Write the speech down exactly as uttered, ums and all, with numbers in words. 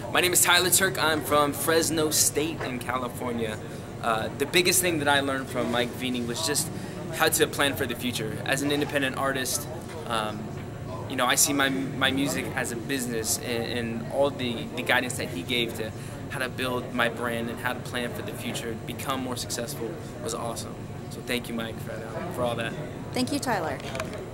My name is Tyler Turk. I'm from Fresno State in California. Uh, the biggest thing that I learned from Mike Vini was just how to plan for the future. As an independent artist, um, you know, I see my, my music as a business, and, and all the, the guidance that he gave to how to build my brand and how to plan for the future, become more successful, was awesome. So thank you, Mike, for, uh, for all that. Thank you, Tyler.